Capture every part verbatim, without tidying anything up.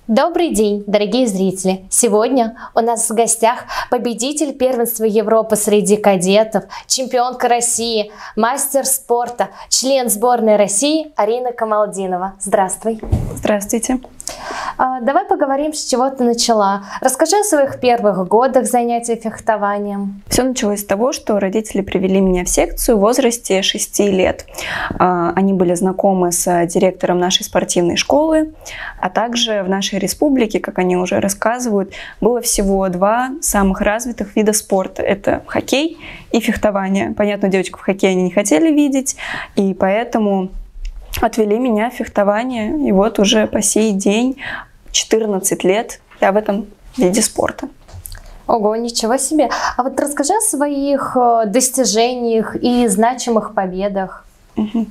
Добрый день, дорогие зрители! Сегодня у нас в гостях победитель первенства Европы среди кадетов, чемпионка России, мастер спорта, член сборной России Арина Камалдинова. Здравствуй! Здравствуйте! Давай поговорим, с чего ты начала. Расскажи о своих первых годах занятий фехтованием. Все началось с того, что родители привели меня в секцию в возрасте шести лет. Они были знакомы с директором нашей спортивной школы, а также в нашей республике, как они уже рассказывают, было всего два самых развитых вида спорта. Это хоккей и фехтование. Понятно, девочку в хоккее они не хотели видеть, и поэтому отвели меня в фехтование. И вот уже по сей день, четырнадцать лет, я в этом виде спорта. Ого, ничего себе! А вот расскажи о своих достижениях и значимых победах. Угу.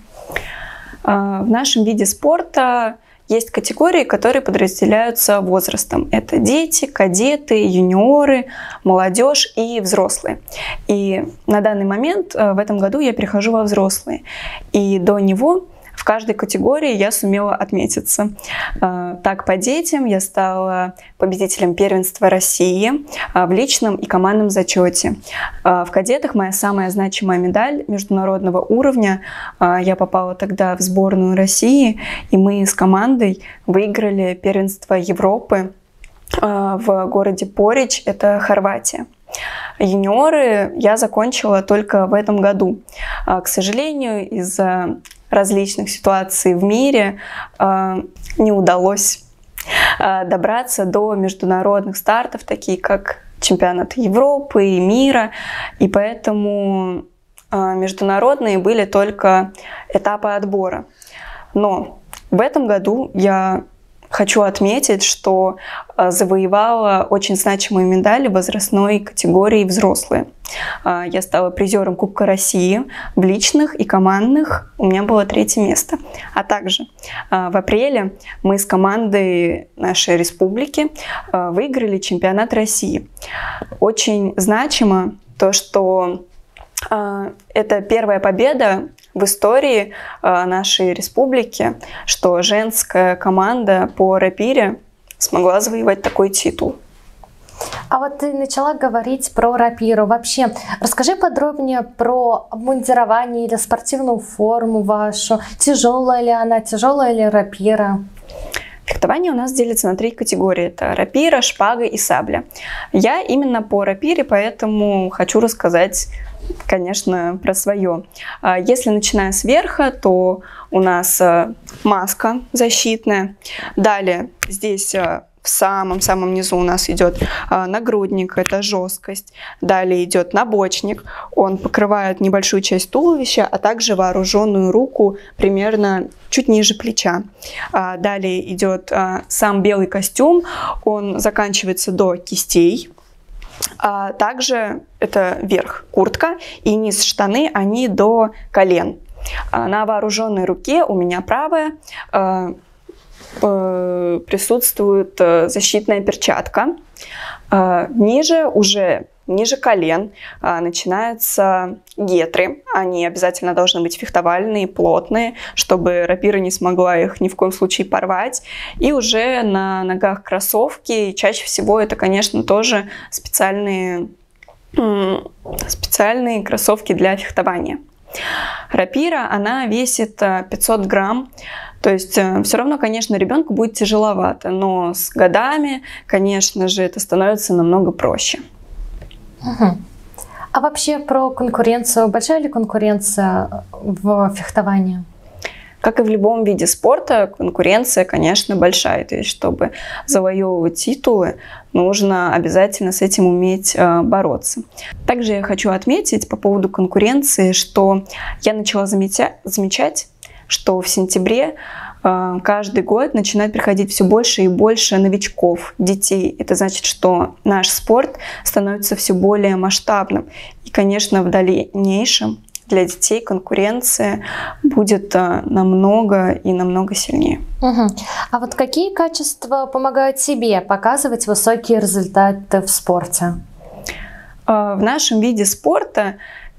В нашем виде спорта есть категории, которые подразделяются возрастом. Это дети, кадеты, юниоры, молодежь и взрослые. И на данный момент в этом году я перехожу во взрослые. И до него в каждой категории я сумела отметиться. Так, по детям я стала победителем первенства России в личном и командном зачете. В кадетах моя самая значимая медаль международного уровня. Я попала тогда в сборную России, и мы с командой выиграли первенство Европы в городе Поридж, это Хорватия. Юниоры я закончила только в этом году. К сожалению, из-за различных ситуаций в мире э, не удалось э, добраться до международных стартов, такие как чемпионат Европы и мира, и поэтому э, международные были только этапы отбора. Но в этом году я хочу отметить, что завоевала очень значимые медали в возрастной категории взрослые. Я стала призером Кубка России в личных и командных. У меня было третье место. А также в апреле мы с командой нашей республики выиграли чемпионат России. Очень значимо то, что это первая победа в истории нашей республики, что женская команда по рапире смогла завоевать такой титул. А вот ты начала говорить про рапиру. Вообще, расскажи подробнее про обмундирование или спортивную форму вашу. Тяжелая ли она, тяжелая ли рапира? Фехтование у нас делится на три категории. Это рапира, шпага и сабля. Я именно по рапире, поэтому хочу рассказать, конечно, про свое. Если начиная с верха, то у нас маска защитная. Далее здесь в самом-самом низу у нас идет нагрудник, это жесткость. Далее идет набочник, он покрывает небольшую часть туловища, а также вооруженную руку примерно чуть ниже плеча. Далее идет сам белый костюм, он заканчивается до кистей. А также это верх, куртка, и низ штаны, они до колен. На вооруженной руке, у меня правая, присутствует защитная перчатка. Ниже, уже ниже колен, начинаются гетры. Они обязательно должны быть фехтовальные, плотные, чтобы рапира не смогла их ни в коем случае порвать. И уже на ногах кроссовки. Чаще всего это, конечно, тоже специальные, специальные кроссовки для фехтования. Рапира, она весит пятьсот грамм. То есть все равно, конечно, ребенку будет тяжеловато, но с годами, конечно же, это становится намного проще. Угу. А вообще про конкуренцию. Большая ли конкуренция в фехтовании? Как и в любом виде спорта, конкуренция, конечно, большая. То есть, чтобы завоевывать титулы, нужно обязательно с этим уметь э, бороться. Также я хочу отметить по поводу конкуренции, что я начала заметя- замечать, что в сентябре э, каждый год начинает приходить все больше и больше новичков, детей. Это значит, что наш спорт становится все более масштабным. И, конечно, в дальнейшем для детей конкуренция будет э, намного и намного сильнее. Угу. А вот какие качества помогают тебе показывать высокие результаты в спорте? Э, в нашем виде спорта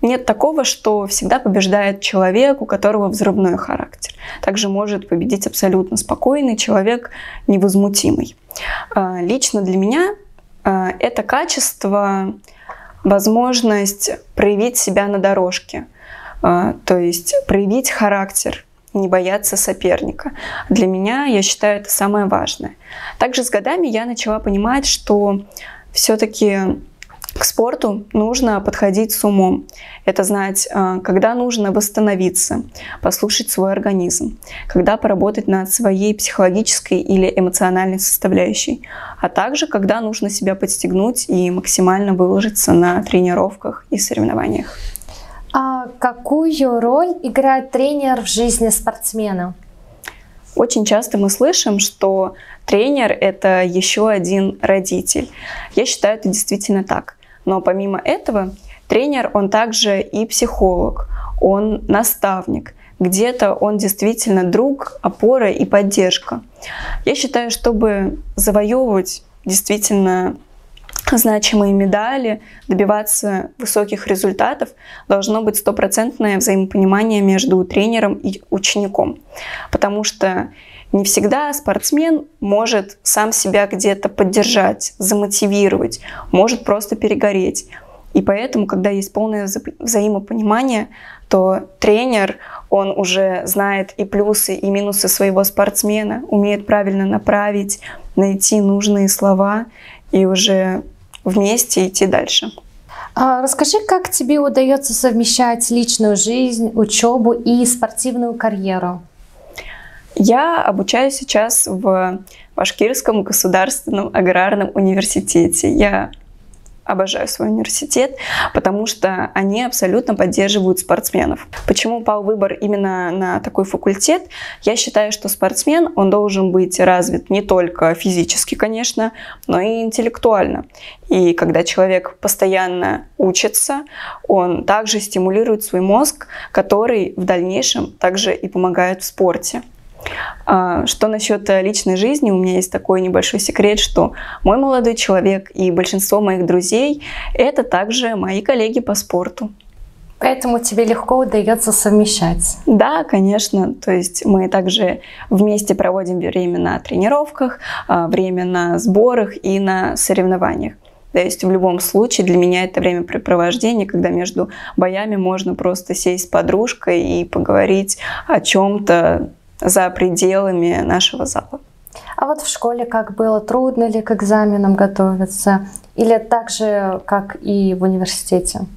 нет такого, что всегда побеждает человек, у которого взрывной характер. Также может победить абсолютно спокойный человек, невозмутимый. Лично для меня это качество, возможность проявить себя на дорожке, то есть проявить характер, не бояться соперника. Для меня, я считаю, это самое важное. Также с годами я начала понимать, что все-таки к спорту нужно подходить с умом. Это знать, когда нужно восстановиться, послушать свой организм, когда поработать над своей психологической или эмоциональной составляющей, а также когда нужно себя подстегнуть и максимально выложиться на тренировках и соревнованиях. А какую роль играет тренер в жизни спортсмена? Очень часто мы слышим, что тренер – это еще один родитель. Я считаю, это действительно так. Но помимо этого, тренер, он также и психолог, он наставник. Где-то он действительно друг, опора и поддержка. Я считаю, чтобы завоевывать действительно значимые медали, добиваться высоких результатов, должно быть стопроцентное взаимопонимание между тренером и учеником. Потому что не всегда спортсмен может сам себя где-то поддержать, замотивировать, может просто перегореть. И поэтому, когда есть полное вза взаимопонимание, то тренер, он уже знает и плюсы, и минусы своего спортсмена, умеет правильно направить, найти нужные слова и уже вместе идти дальше. А расскажи, как тебе удается совмещать личную жизнь, учебу и спортивную карьеру? Я обучаюсь сейчас в Башкирском государственном аграрном университете. Я обожаю свой университет, потому что они абсолютно поддерживают спортсменов. Почему пал выбор именно на такой факультет? Я считаю, что спортсмен, он должен быть развит не только физически, конечно, но и интеллектуально. И когда человек постоянно учится, он также стимулирует свой мозг, который в дальнейшем также и помогает в спорте. Что насчет личной жизни? У меня есть такой небольшой секрет, что мой молодой человек и большинство моих друзей – это также мои коллеги по спорту. Поэтому тебе легко удается совмещать? Да, конечно. То есть мы также вместе проводим время на тренировках, время на сборах и на соревнованиях. То есть в любом случае для меня это времяпрепровождение, когда между боями можно просто сесть с подружкой и поговорить о чем-то за пределами нашего зала. А вот в школе как было? Трудно ли к экзаменам готовиться? Или так же, как и в университете?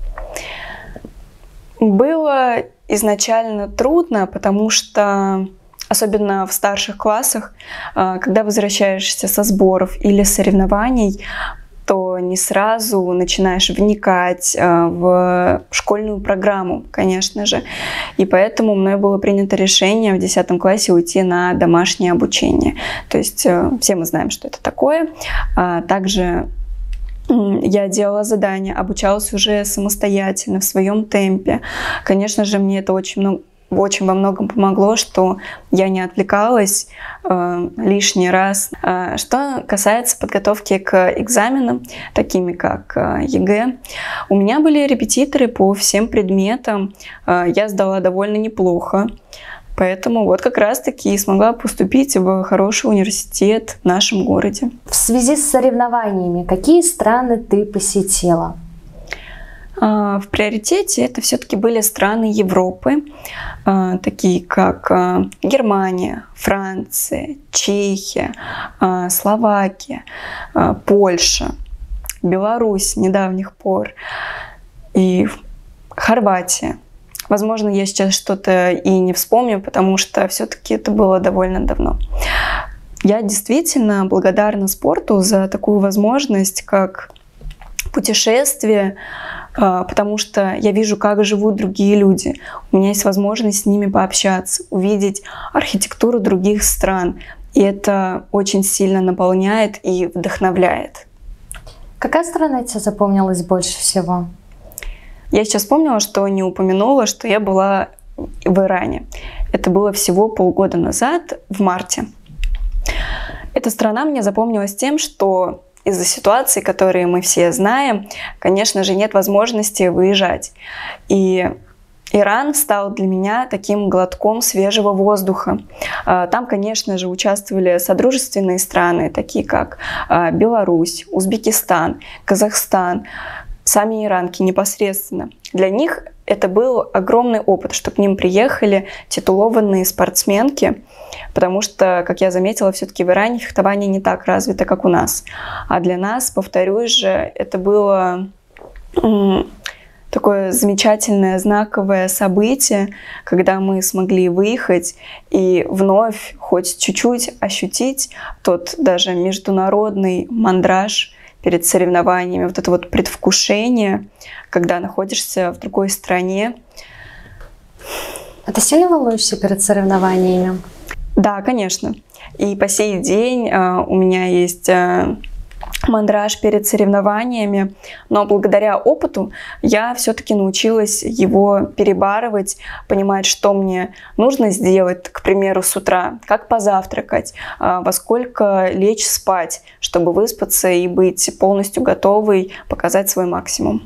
Было изначально трудно, потому что, особенно в старших классах, когда возвращаешься со сборов или соревнований, то не сразу начинаешь вникать в школьную программу, конечно же. И поэтому мной было принято решение в десятом классе уйти на домашнее обучение. То есть все мы знаем, что это такое. Также я делала задания, обучалась уже самостоятельно, в своем темпе. Конечно же, мне это очень много очень во многом помогло, что я не отвлекалась э, лишний раз. Э, что касается подготовки к экзаменам, такими как э, ЕГЭ, у меня были репетиторы по всем предметам. Э, я сдала довольно неплохо. Поэтому вот как раз-таки смогла поступить в хороший университет в нашем городе. В связи с соревнованиями, какие страны ты посетила? В приоритете это все-таки были страны Европы, такие как Германия, Франция, Чехия, Словакия, Польша, Беларусь недавних пор и Хорватия. Возможно, я сейчас что-то и не вспомню, потому что все-таки это было довольно давно. Я действительно благодарна спорту за такую возможность, как путешествие, потому что я вижу, как живут другие люди. У меня есть возможность с ними пообщаться, увидеть архитектуру других стран. И это очень сильно наполняет и вдохновляет. Какая страна тебе запомнилась больше всего? Я сейчас вспомнила, что не упомянула, что я была в Иране. Это было всего полгода назад, в марте. Эта страна мне запомнилась тем, что из-за ситуаций, которые мы все знаем, конечно же, нет возможности выезжать. И Иран стал для меня таким глотком свежего воздуха. Там, конечно же, участвовали содружественные страны, такие как Беларусь, Узбекистан, Казахстан, сами иранки непосредственно. Для них это был огромный опыт, что к ним приехали титулованные спортсменки, потому что, как я заметила, все-таки в Иране фехтование не так развито, как у нас. А для нас, повторюсь же, это было такое замечательное знаковое событие, когда мы смогли выехать и вновь хоть чуть-чуть ощутить тот даже международный мандраж перед соревнованиями, вот это вот предвкушение, когда находишься в другой стране. А ты сильно волнуешься перед соревнованиями? Да, конечно. И по сей день э, у меня есть э, мандраж перед соревнованиями, но благодаря опыту я все-таки научилась его перебарывать, понимать, что мне нужно сделать, к примеру, с утра, как позавтракать, во сколько лечь спать, чтобы выспаться и быть полностью готовой показать свой максимум.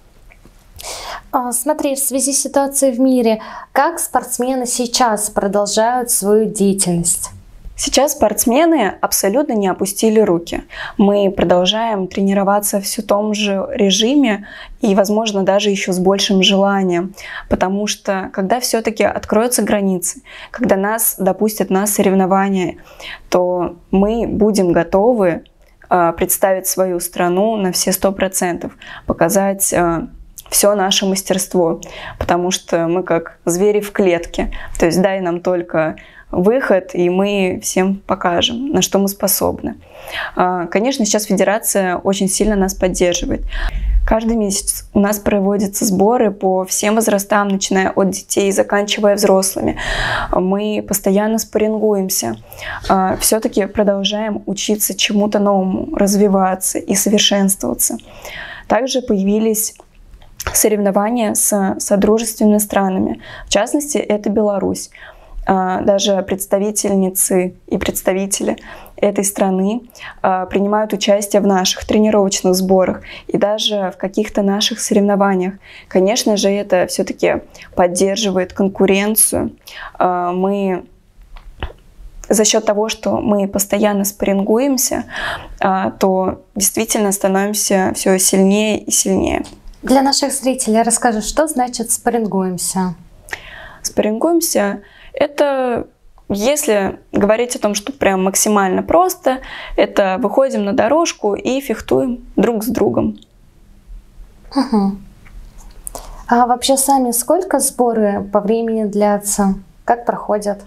Смотри, в связи с ситуацией в мире, как спортсмены сейчас продолжают свою деятельность? Сейчас спортсмены абсолютно не опустили руки. Мы продолжаем тренироваться все в том же режиме и, возможно, даже еще с большим желанием. Потому что, когда все-таки откроются границы, когда нас допустят на соревнования, то мы будем готовы э, представить свою страну на все сто процентов, показать э, все наше мастерство. Потому что мы как звери в клетке. То есть дай нам только выход, и мы всем покажем, на что мы способны. Конечно, сейчас Федерация очень сильно нас поддерживает. Каждый месяц у нас проводятся сборы по всем возрастам, начиная от детей, заканчивая взрослыми. Мы постоянно спаррингуемся. Все-таки продолжаем учиться чему-то новому, развиваться и совершенствоваться. Также появились соревнования с содружественными странами. В частности, это Беларусь. Даже представительницы и представители этой страны принимают участие в наших тренировочных сборах и даже в каких-то наших соревнованиях. Конечно же, это все-таки поддерживает конкуренцию. Мы за счет того, что мы постоянно спаррингуемся, то действительно становимся все сильнее и сильнее. Для наших зрителей расскажи, что значит спаррингуемся? Спаррингуемся — это, если говорить о том, что прям максимально просто, это выходим на дорожку и фехтуем друг с другом. Угу. А вообще сами сколько сборы по времени длятся? Как проходят?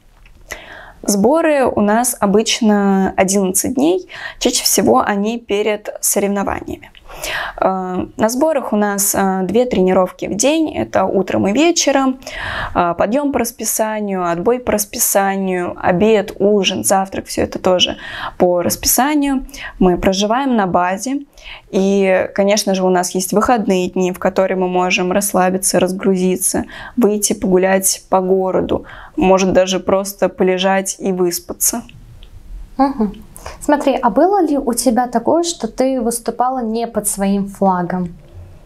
Сборы у нас обычно одиннадцать дней, чаще всего они перед соревнованиями. На сборах у нас две тренировки в день, это утром и вечером, подъем по расписанию, отбой по расписанию, обед, ужин, завтрак, все это тоже по расписанию. Мы проживаем на базе, и, конечно же, у нас есть выходные дни, в которые мы можем расслабиться, разгрузиться, выйти погулять по городу, может даже просто полежать и выспаться. Угу. Смотри, а было ли у тебя такое, что ты выступала не под своим флагом?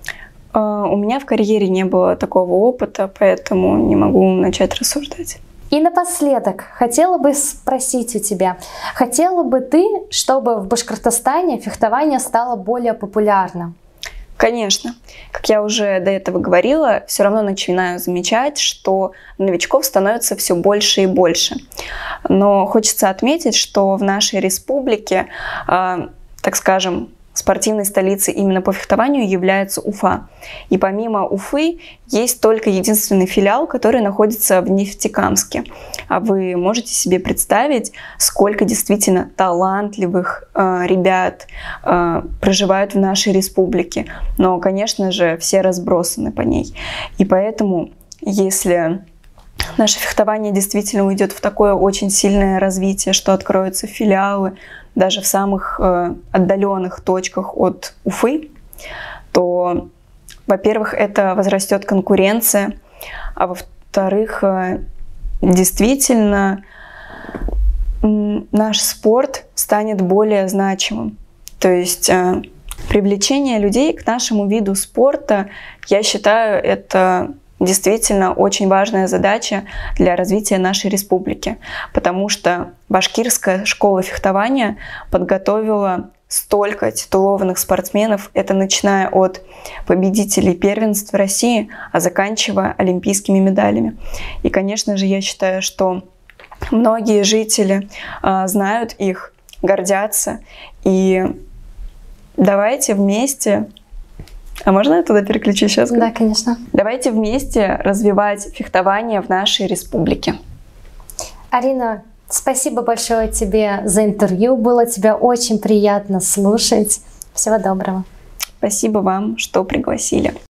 У меня в карьере не было такого опыта, поэтому не могу начать рассуждать. И напоследок, хотела бы спросить у тебя, хотела бы ты, чтобы в Башкортостане фехтование стало более популярным? Конечно. Как я уже до этого говорила, все равно начинаю замечать, что новичков становится все больше и больше. Но хочется отметить, что в нашей республике, э, так скажем, спортивной столицей именно по фехтованию является Уфа. И помимо Уфы есть только единственный филиал, который находится в Нефтекамске. А вы можете себе представить, сколько действительно талантливых э, ребят э, проживают в нашей республике. Но, конечно же, все разбросаны по ней. И поэтому, если наше фехтование действительно уйдет в такое очень сильное развитие, что откроются филиалы даже в самых э, отдаленных точках от Уфы, то, во-первых, это возрастет конкуренция, а во-вторых, э, действительно э, наш спорт станет более значимым. То есть э, привлечение людей к нашему виду спорта, я считаю, это действительно очень важная задача для развития нашей республики, потому что Башкирская школа фехтования подготовила столько титулованных спортсменов, это начиная от победителей первенств России, а заканчивая олимпийскими медалями. И, конечно же, я считаю, что многие жители э, знают их, гордятся, и давайте вместе... А можно я туда переключу сейчас? Да, конечно. Давайте вместе развивать фехтование в нашей республике. Арина, спасибо большое тебе за интервью. Было тебя очень приятно слушать. Всего доброго. Спасибо вам, что пригласили.